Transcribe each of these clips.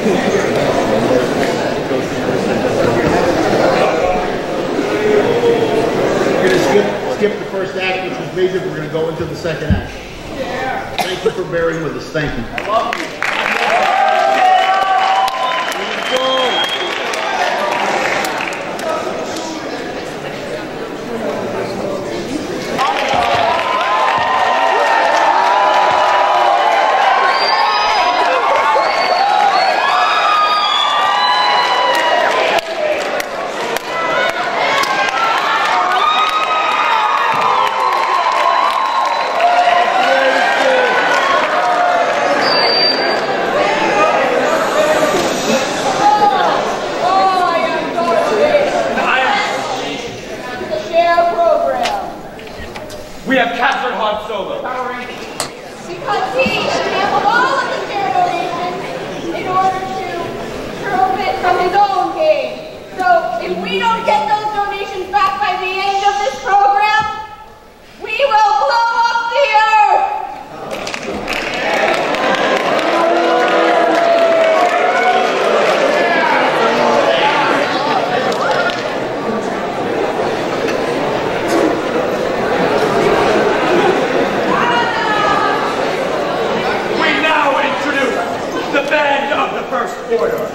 We're going to skip the first act, which was music. We're going to go into the second act. Thank you for bearing with us. Thank you. I love you. We have captured Han Solo. Because he sampled all of the share donations in order to profit from his own gain. So if we don't get those donations back by the end of this program, we will blow up the earth! First order.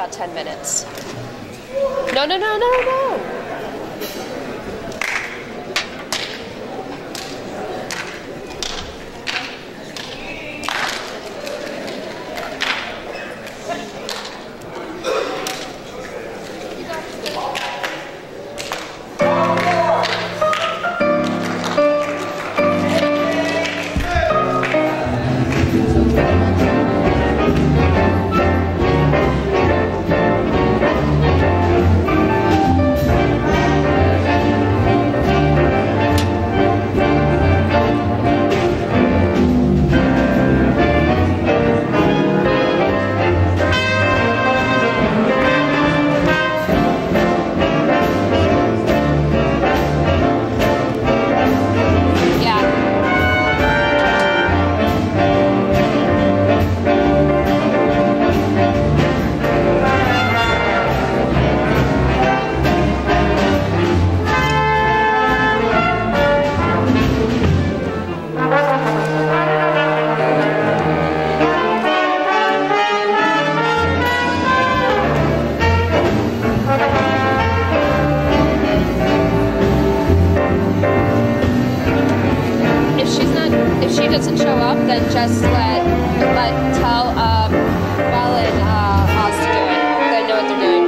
about 10 minutes. No, no, no, no, no. Doesn't show up, then just tell Belle and Oz to do it. They know what they're doing.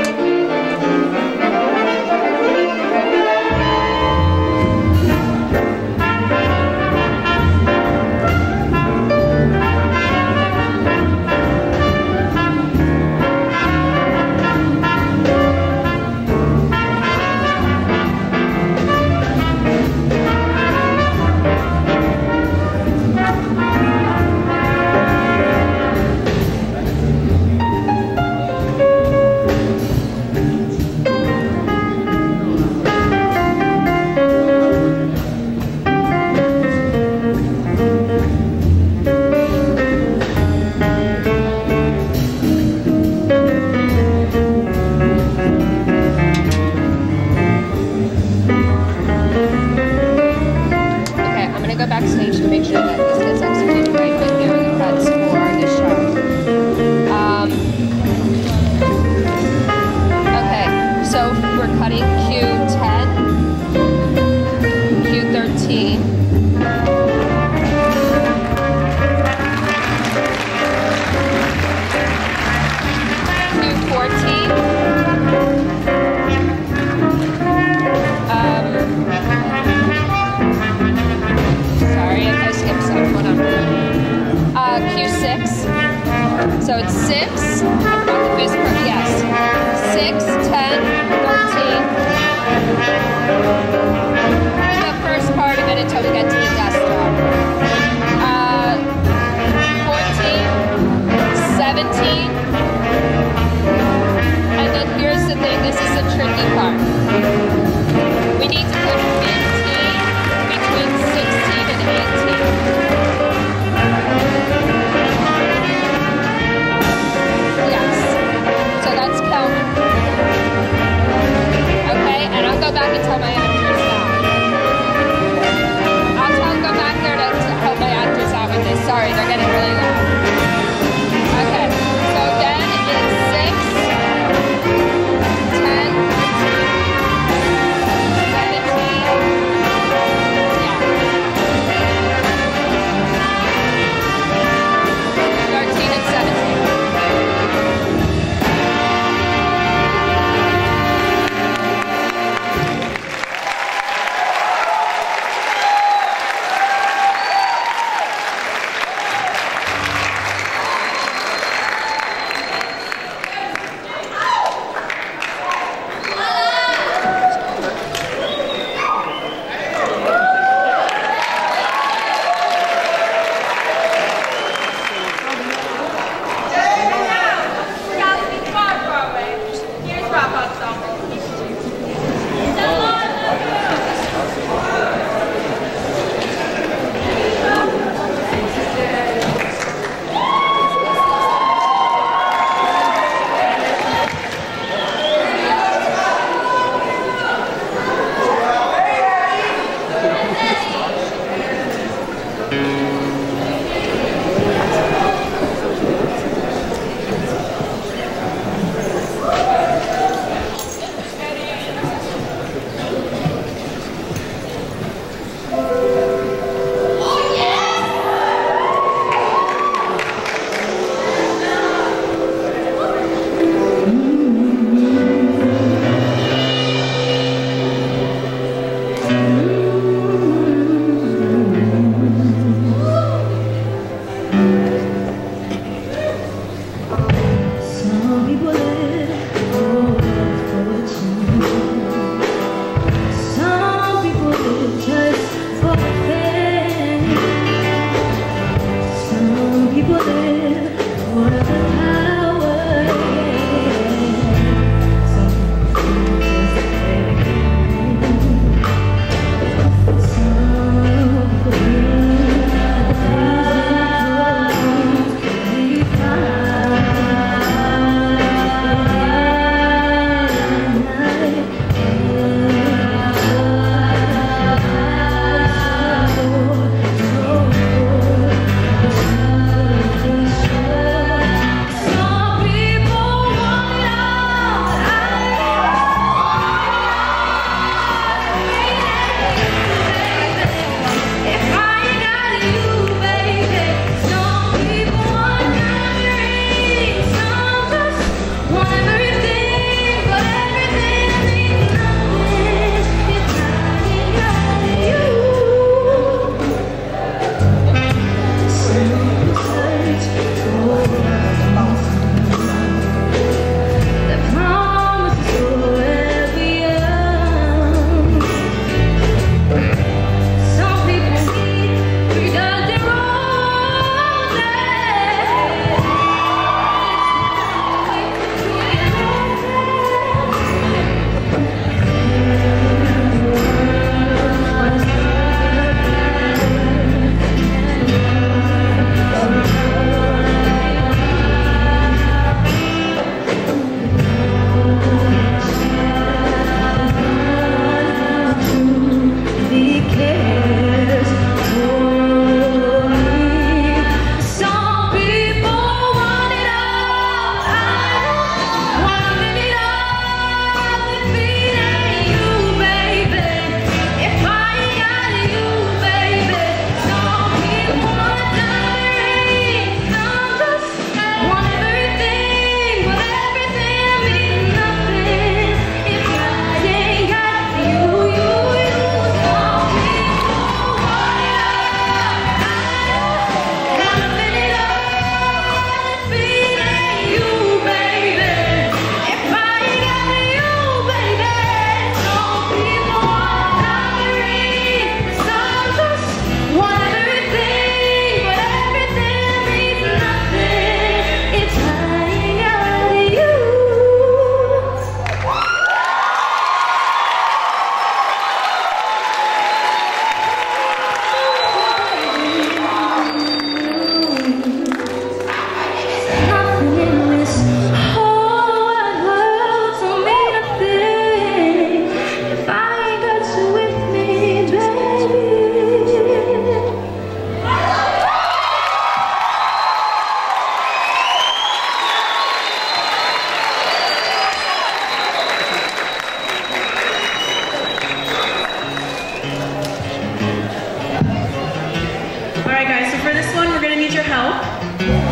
Backstage to make sure that this gets executed right when here are the cuts for this show. Okay, so we're cutting Q10, Q13, Q14, Q6, so it's 6, I forgot the fifth part, yes, 6, 10, 13, the first part of it until we get to the guest star, 14, 17, and then here's the thing, this is a tricky part, we need to put 15 between 16 and 18.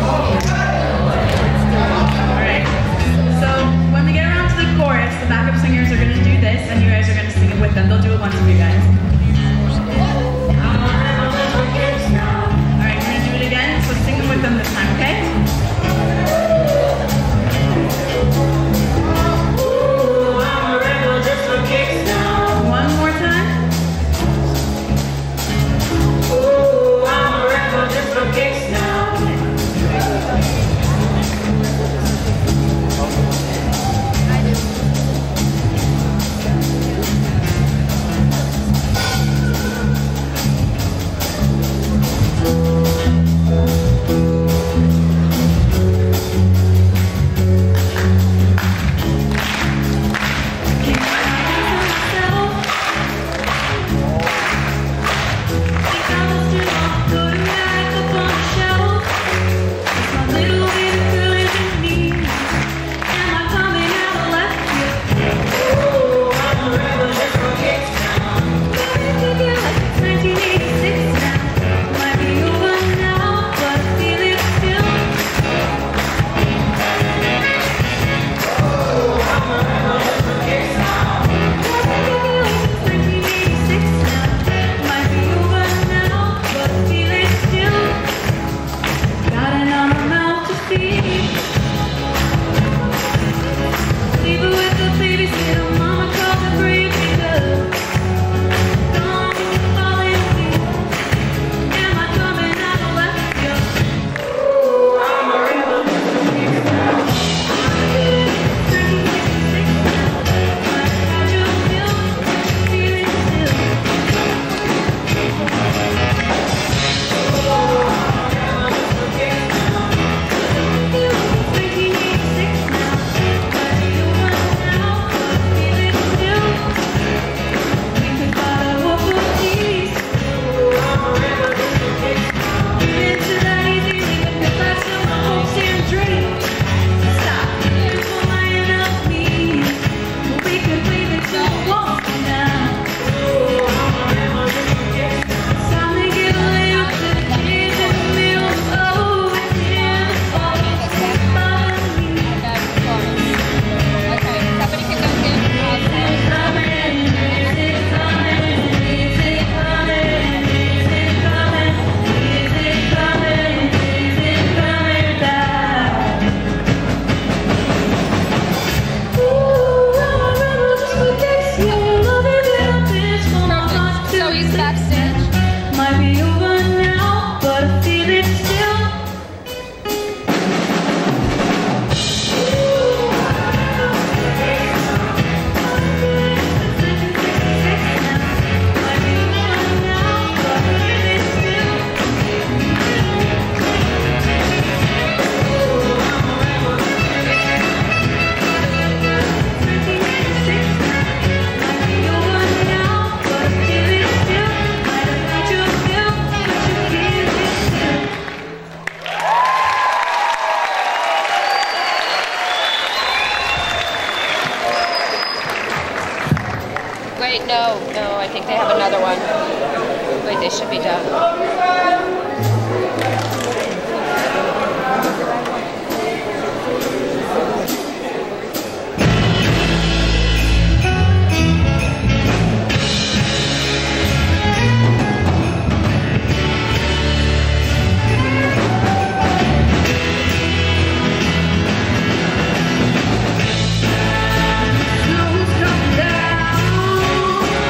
Alright, so when we get around to the chorus, the backup singers are going to do this, and you guys are going to sing it with them. They'll do it once for you guys. Alright, we're going to do it again, so sing it with them this time, okay? One more time. Wait, no, I think they have another one. Wait, they should be done.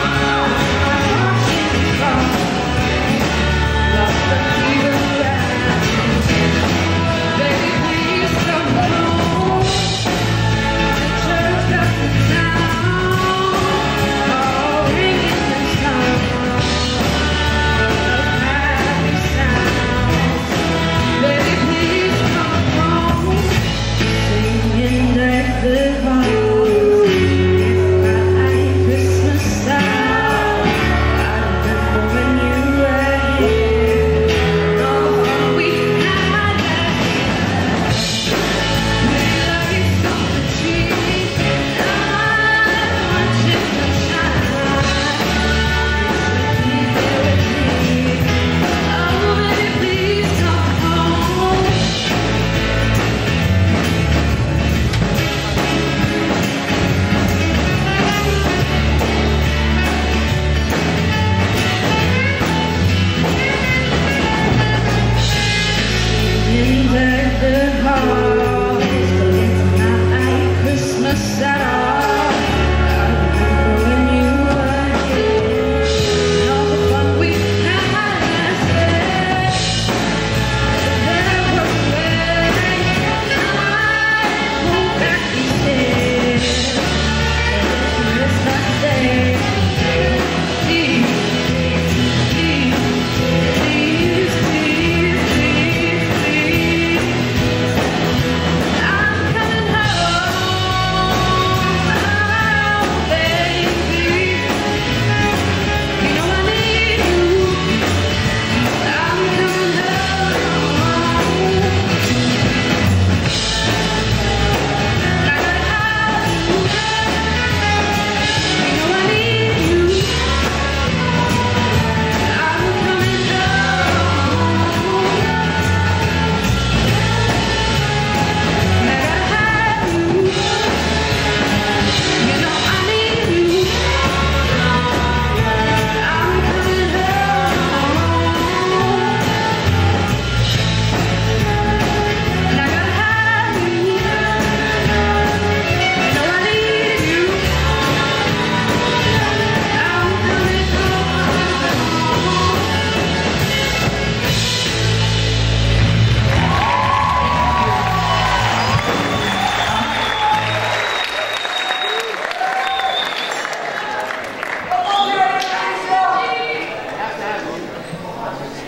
Lost the fever.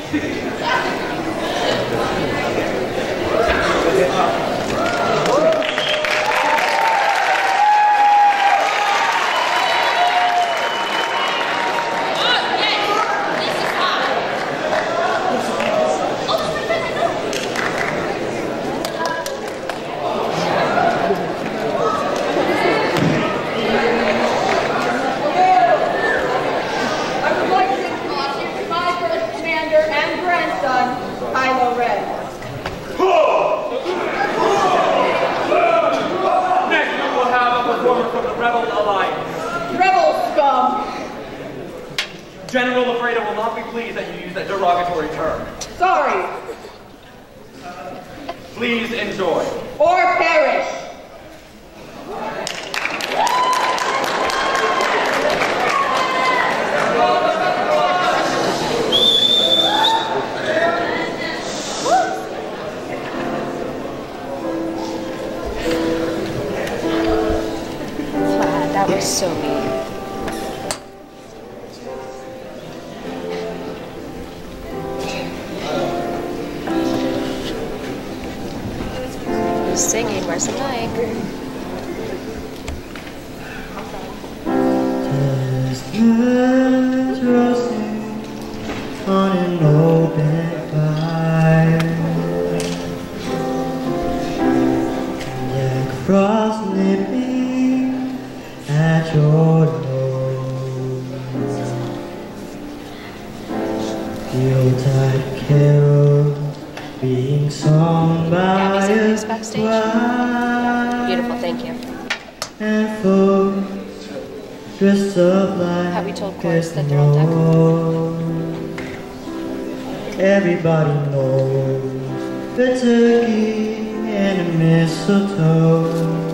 General Lafreda will not be pleased that you use that derogatory term. Sorry. Please enjoy. Or perish. That was so mean. Singing, where's the mic? Chestnuts roasting on an open fire, Jack Frost nipping at your nose, Yuletide carols being sung by a choir, Beautiful, thank you. and folks dressed up like Have we told chorus that they're on deck? Everybody knows the turkey and the mistletoe,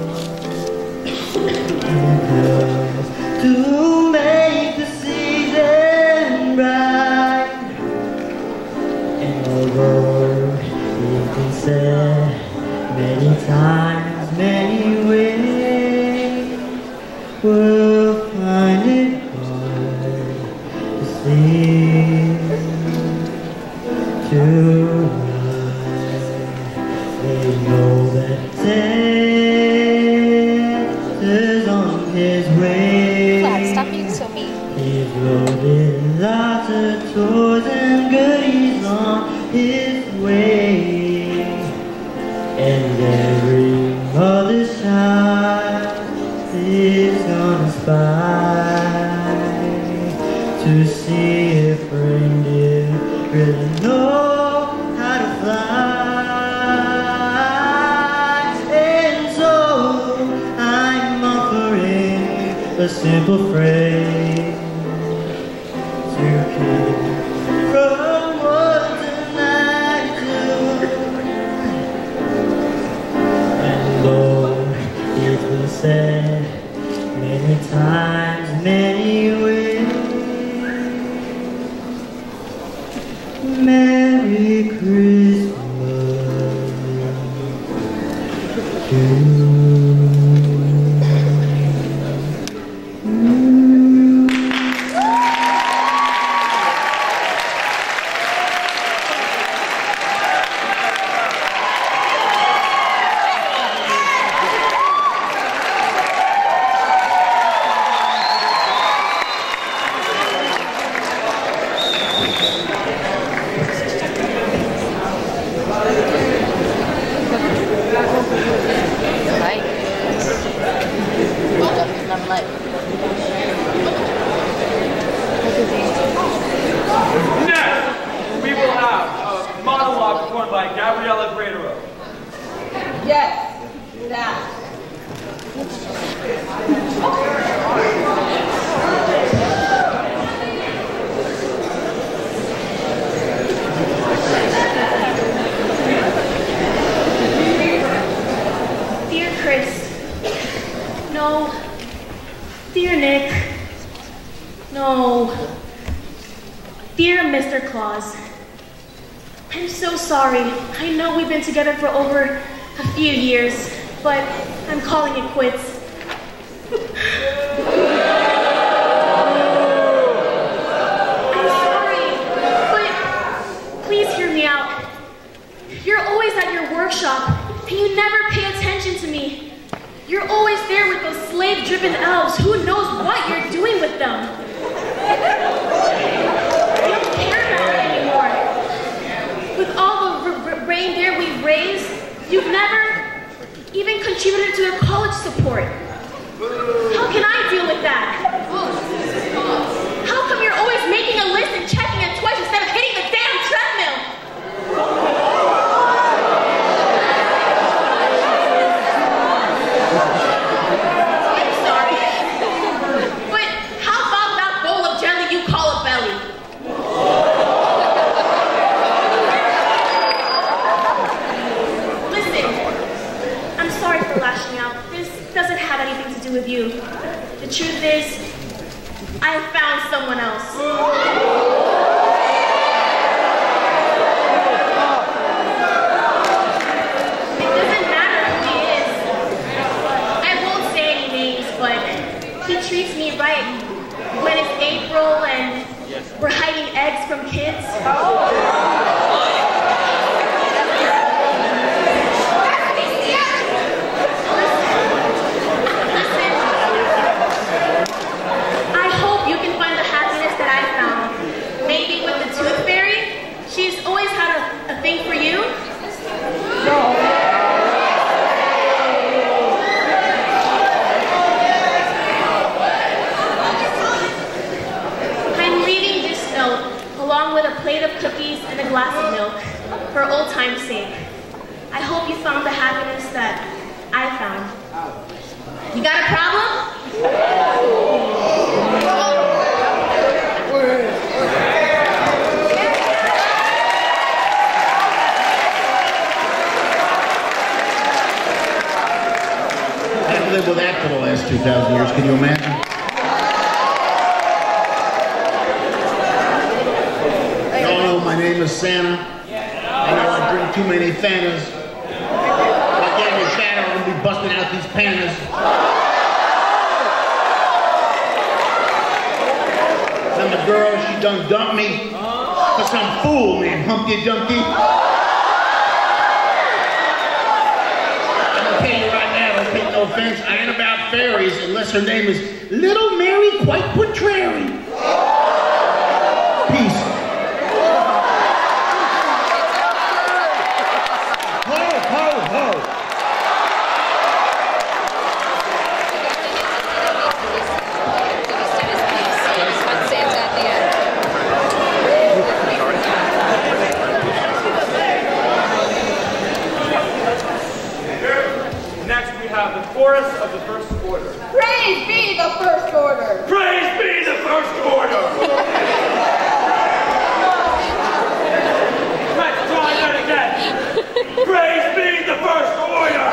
and bells to make the season bright. And although it's been said many times, many ways, we'll find it hard to sleep tonight. They know that Santa's on his way. Glad, stop being so mean. He's loaded lots of toys and goodies on his way, and every mother's child is gonna spy to see if reindeer really know how to fly. And so I'm offering a simple phrase to keep from words and attitude. And though it's been said many times, many ways, Merry Christmas to you. Next, we will have a monologue performed by Gabriella Gradero. Yes, that. Dear Chris, no. Dear Nick, no. Dear Mr. Claus, I'm so sorry. I know we've been together for over a few years, but I'm calling it quits. I'm sorry, but slave-driven elves. Who knows what you're doing with them? You don't care about it anymore. With all the reindeer we've raised, you've never even contributed to their college support. How can I deal with that? How come you're always making a list and checking it twice instead of hitting the damn treadmill? I'm sorry. But how about that bowl of jelly you call a belly? Listen, I'm sorry for lashing out. This doesn't have anything to do with you. The truth is, I found someone else. It doesn't matter who he is. I won't say any names, but he treats me right when it's April and we're hiding eggs from kids. She's always had a thing for you? No. I'm leaving this note, along with a plate of cookies and a glass of milk, for old time's sake. I hope you found the happiness that I found. You got a problem? With that for the last 2,000 years, can you imagine? Y'all know my name is Santa. I know I drink too many Fantas. If I get in the shadow, I'm gonna be busting out these pandas. Then the girl, she done dumped me for some fool named Humpty Dumpty. No offense, I ain't about fairies unless her name is Little Mary Quite Contrary. Peace. Ho, ho, ho. The chorus of the first order. Praise be the first order. Praise be the first order. Let's try that again. Praise be the first order.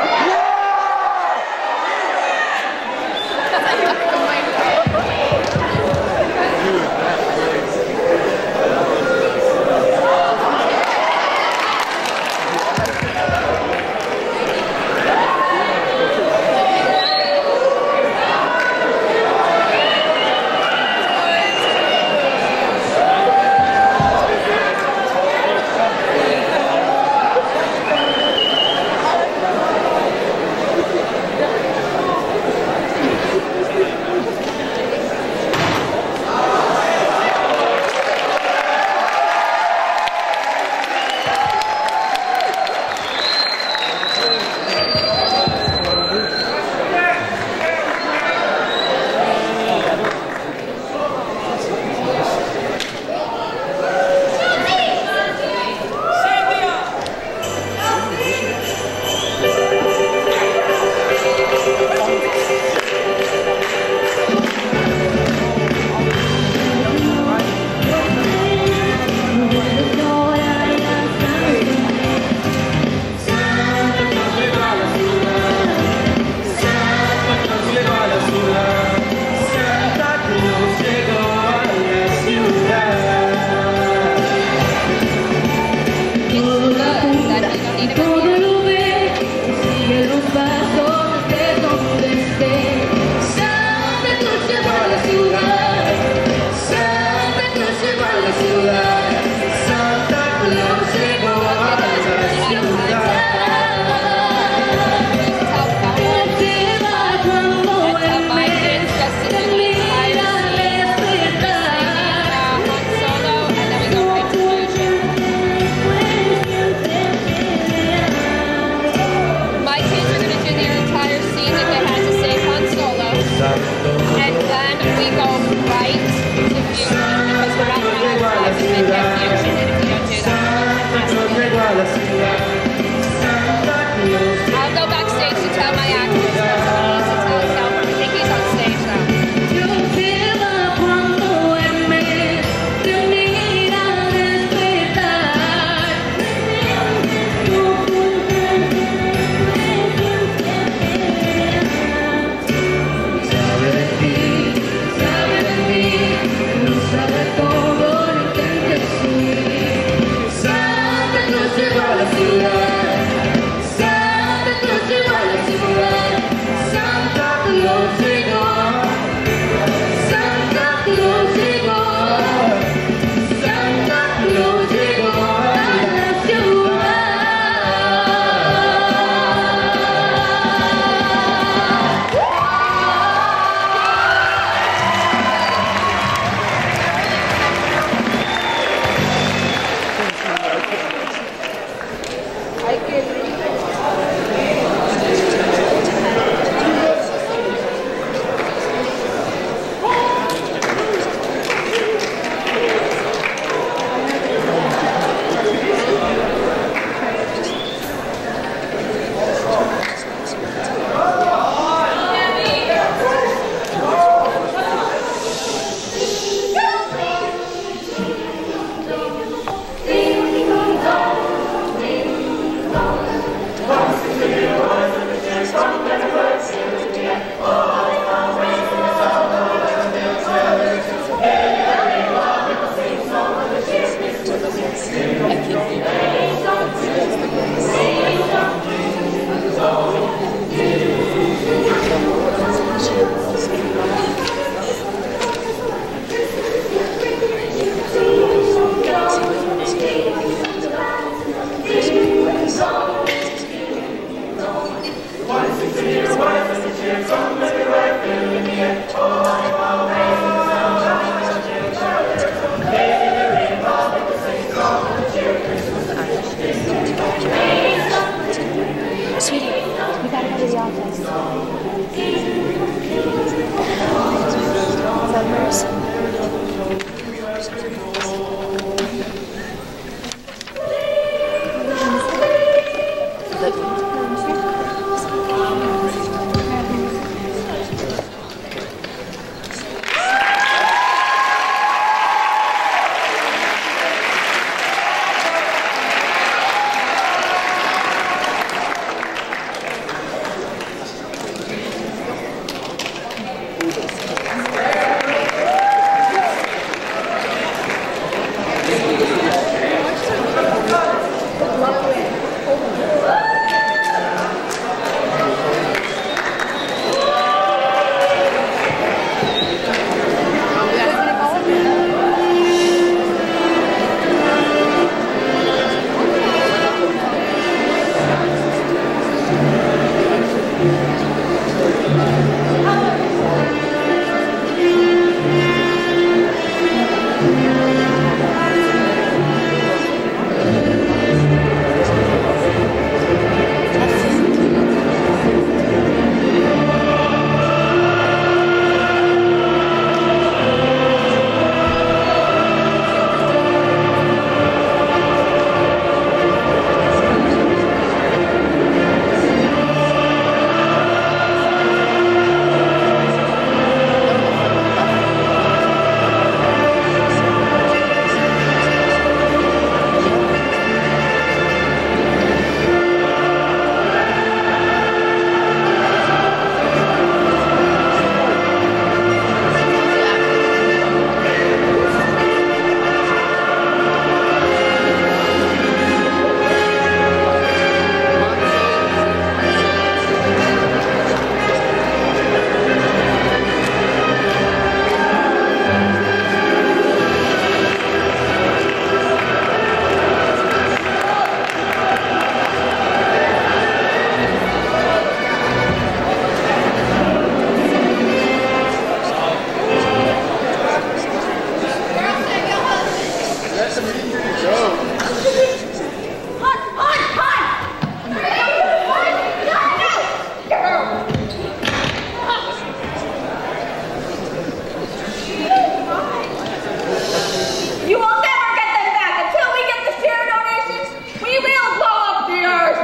You will never get them back until we get the share donations. We will blow up the earth.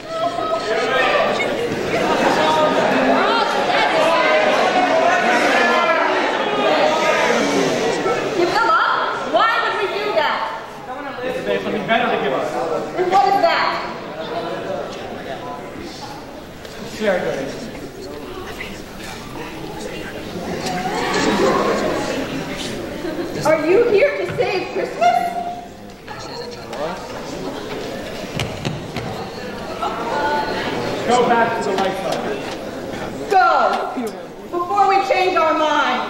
Give them up? Why would we do that? They have something better to give us. And what is that? Share donations. Are you here to save Christmas? Go back to the light side. Go! Before we change our minds.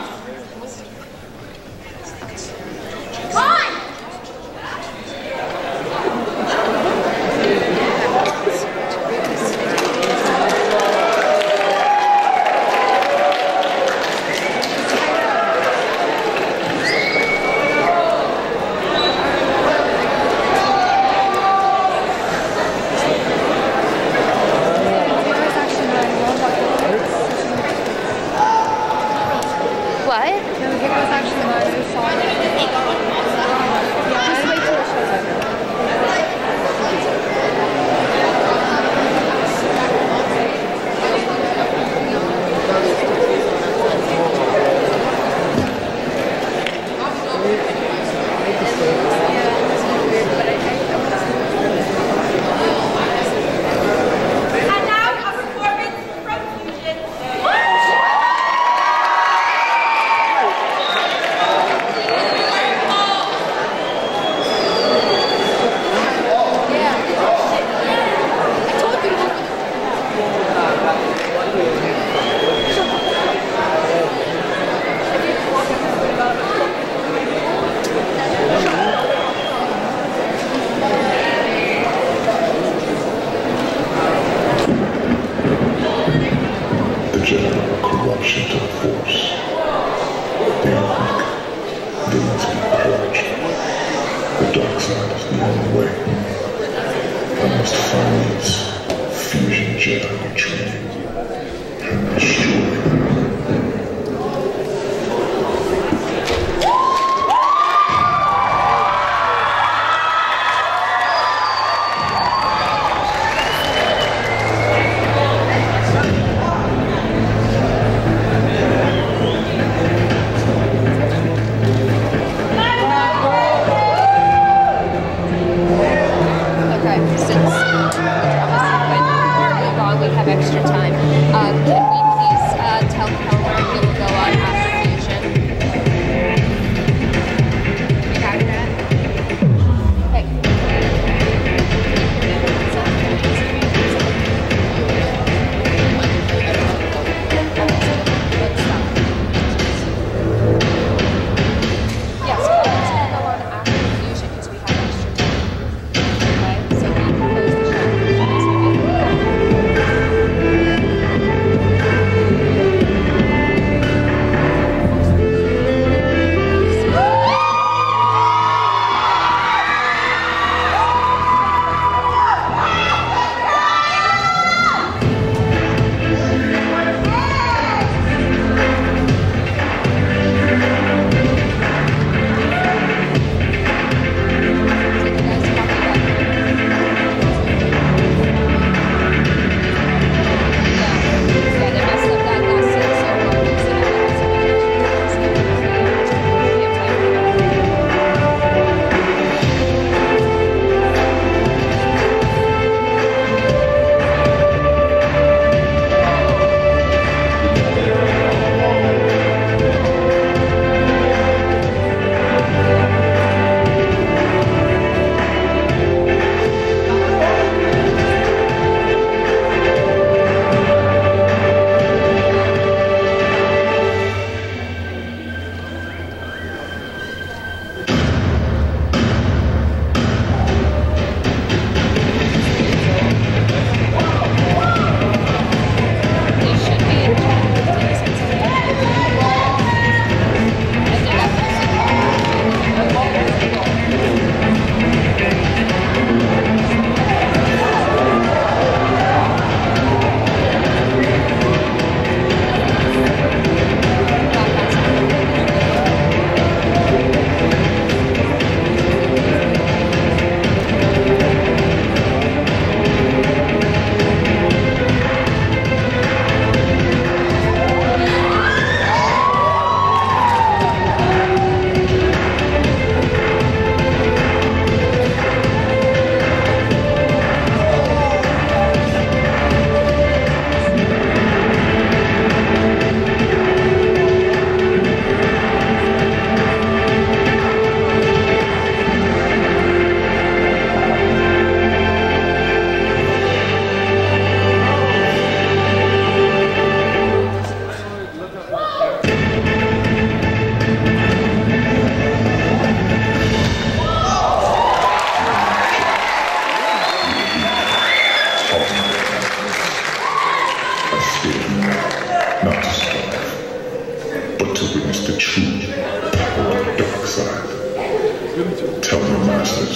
Fine! What? No, the game was actually mine. I saw it. Just wait till it shows up. And now a performance from Fusion. The general corruption took force. They are weak. They must be purged. The dark side is the only way. I must find these fusion Jedi training and destroy them. Okay, since obviously went horribly wrong, we have extra time. Can we please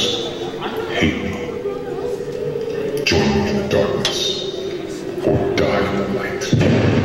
darkness hate me. Join me in the darkness, or die in the light.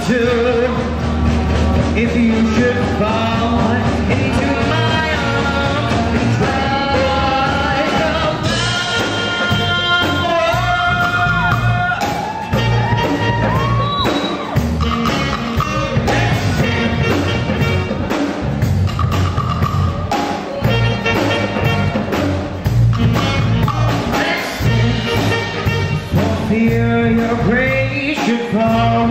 too. If you should fall into my arms and tremble like a for fear your praise should fall.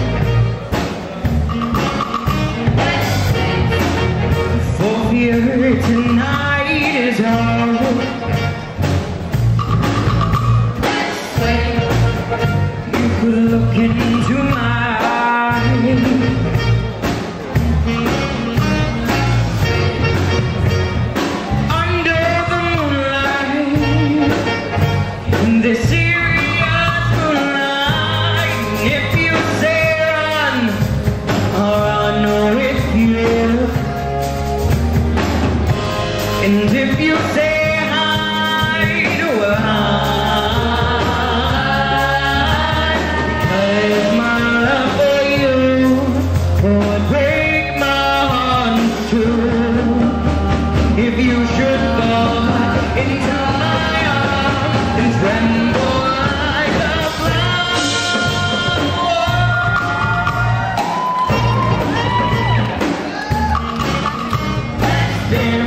Tonight is all. You could look into my eyes. Under the moonlight, in this serious moonlight. If you say run, or run with you. And if you say hide, well hide, because my love for you would break my heart in two. If you should fall into my arms and tremble like a flower, then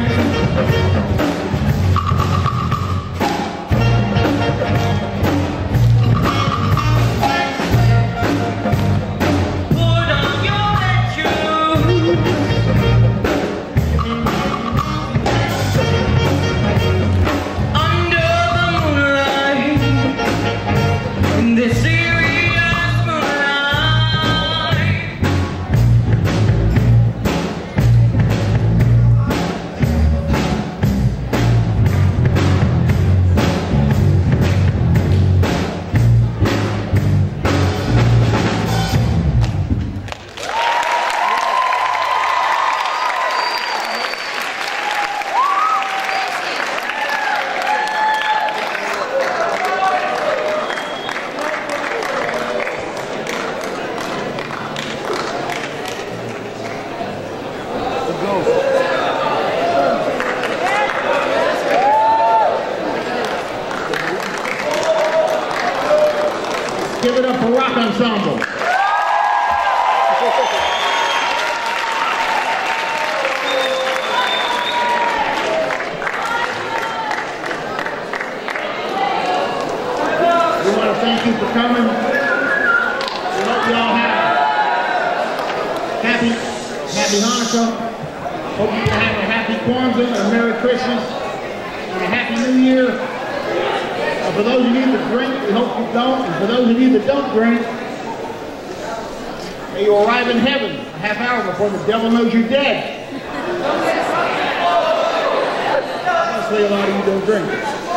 Give it up for Rock Ensemble. We want to thank you for coming. We hope you all have happy Hanukkah. Hope you have a happy Kwanzaa and a Merry Christmas and a Happy New Year. For those of you that drink, we hope you don't. And for those of you that don't drink, may you arrive in heaven a half hour before the devil knows you're dead. Honestly, a lot of you don't drink.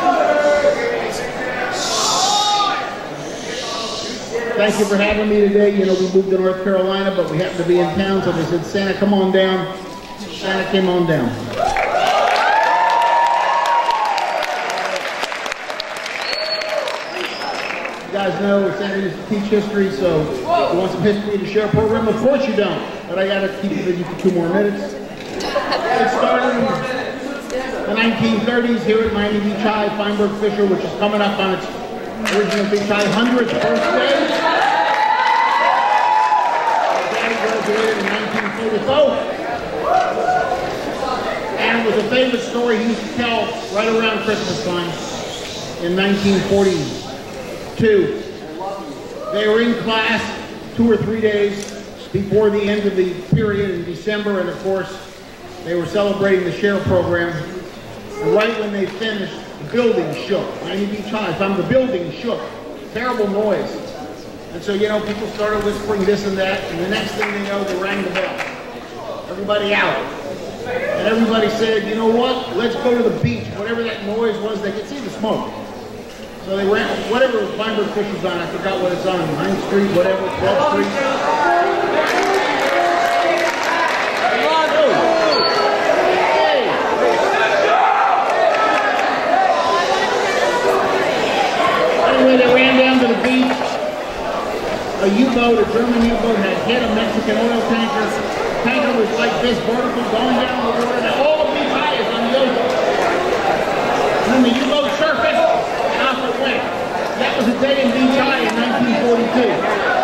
Thank you for having me today. You know, we moved to North Carolina, but we happened to be in town, so they said, Santa, come on down. Santa came on down. You guys know Santa used to teach history, so if you want some history to share program, of course you don't. But I got to keep you busy for 2 more minutes. It started in the 1930s here at Miami Beach High, Feinberg Fisher, which is coming up on its original Beach High 100th birthday. My daddy graduated in 1944. And it was a famous story he used to tell right around Christmas time in 1942. They were in class 2 or 3 days before the end of the period in December, and of course, they were celebrating the SHARE program. And right when they finished, the building shook. Miami Beach High, the building shook. Terrible noise. And so, you know, people started whispering this and that, and the next thing they know, they rang the bell. Everybody out. And everybody said, you know what, let's go to the beach. Whatever that noise was, they could see the smoke. So they ran, whatever Feinberg Fisher's on, I forgot what it's on, 9th Street, whatever, 12th Street. Anyway, they ran down to the beach, a U-boat, a German U-boat, had hit a Mexican oil tanker. Tanker was like this, vertical, going down the water, and all of these high is on the ocean. And then the U-boat surfaced, off it went. That was a day in Beach High in 1942.